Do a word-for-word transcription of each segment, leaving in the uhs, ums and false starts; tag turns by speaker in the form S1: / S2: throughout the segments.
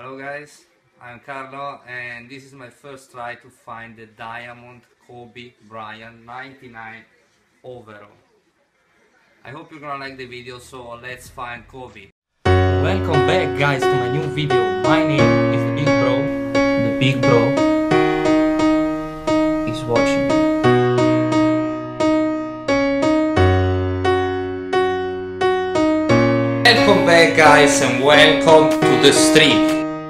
S1: Hello guys, I'm Carlo and this is my first try to find the Diamond Kobe Bryant ninety-nine overall. I hope you're gonna like the video, so let's find Kobe.
S2: Welcome back guys to my new video. My name is the Big Bro. The Big Bro is watching you.
S1: Welcome back guys and welcome to the streak.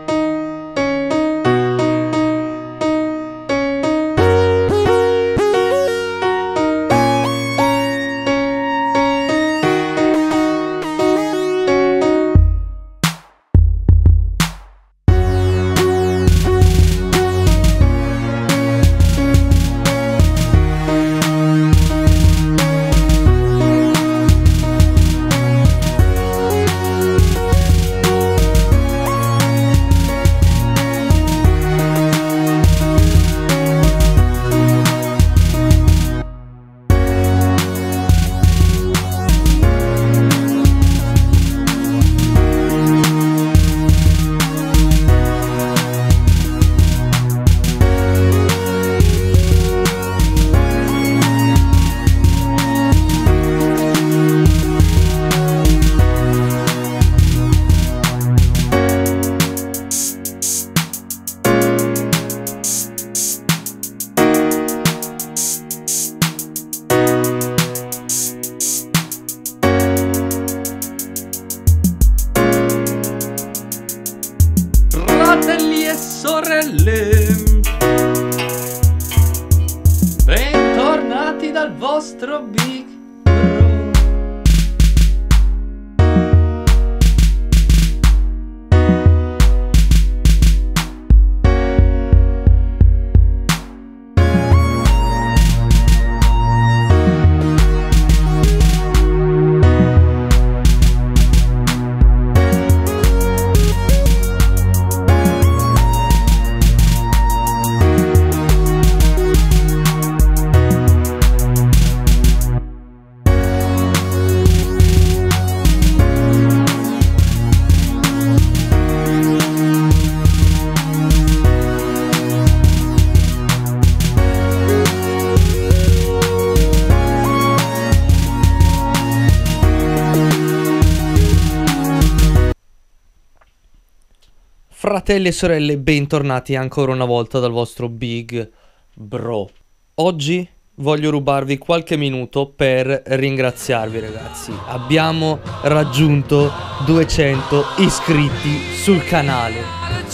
S2: Fratelli e sorelle, bentornati dal vostro Big Bro. Fratelli e sorelle, bentornati ancora una volta dal vostro Big Bro. Oggi voglio rubarvi qualche minuto per ringraziarvi ragazzi. Abbiamo raggiunto duecento iscritti sul canale.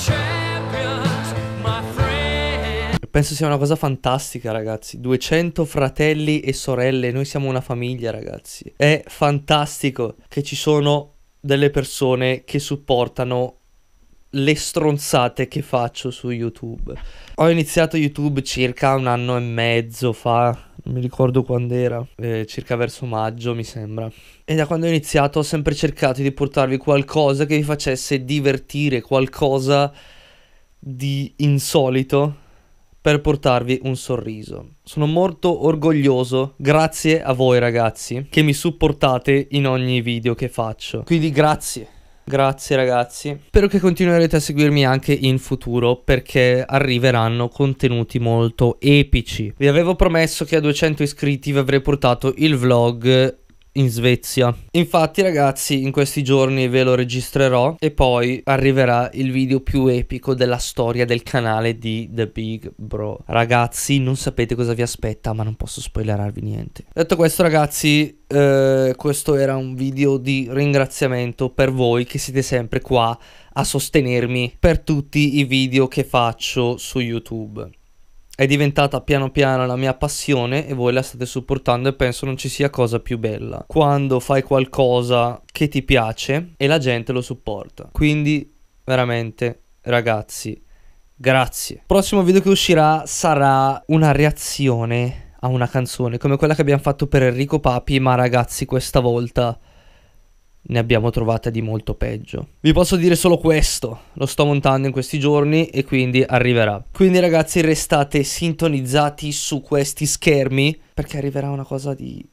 S2: Penso sia una cosa fantastica ragazzi. duecento fratelli e sorelle, noi siamo una famiglia ragazzi. È fantastico che ci sono delle persone che supportano le stronzate che faccio su YouTube. Ho iniziato YouTube circa un anno e mezzo fa, non mi ricordo quando era, eh, circa verso maggio mi sembra. E da quando ho iniziato ho sempre cercato di portarvi qualcosa che vi facesse divertire, qualcosa di insolito per portarvi un sorriso. Sono molto orgoglioso, grazie a voi ragazzi, che mi supportate in ogni video che faccio. Quindi grazie. Grazie ragazzi, spero che continuerete a seguirmi anche in futuro perché arriveranno contenuti molto epici. Vi avevo promesso che a duecento iscritti vi avrei portato il vlog in Svezia. Infatti ragazzi in questi giorni ve lo registrerò e poi arriverà il video più epico della storia del canale di The Big Bro. Ragazzi non sapete cosa vi aspetta, ma non posso spoilerarvi niente. Detto questo ragazzi, eh, questo era un video di ringraziamento per voi che siete sempre qua a sostenermi per tutti i video che faccio su YouTube. È diventata piano piano la mia passione e voi la state supportando e penso non ci sia cosa più bella quando fai qualcosa che ti piace e la gente lo supporta. Quindi veramente ragazzi, grazie. Il prossimo video che uscirà sarà una reazione a una canzone come quella che abbiamo fatto per Enrico Papi, ma ragazzi questa volta ne abbiamo trovate di molto peggio. Vi posso dire solo questo, lo sto montando in questi giorni e quindi arriverà. Quindi ragazzi restate sintonizzati su questi schermi perché arriverà una cosa di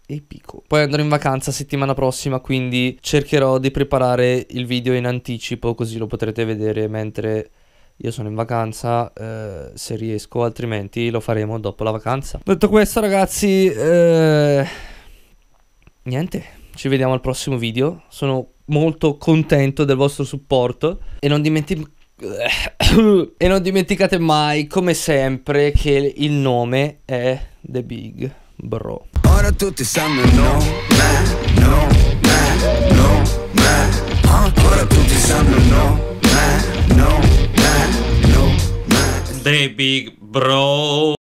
S2: epico. Poi andrò in vacanza settimana prossima, quindi cercherò di preparare il video in anticipo, così lo potrete vedere mentre io sono in vacanza, eh, se riesco, altrimenti lo faremo dopo la vacanza. Detto questo, ragazzi, eh, niente, ci vediamo al prossimo video. Sono molto contento del vostro supporto e non dimenticate e non dimenticate mai, come sempre, che il nome è The Big Bro.
S3: Ora tutti sanno no, me, no, me, no, me. Ora tutti sanno no, me, no, me, no, me.
S1: The Big Bro.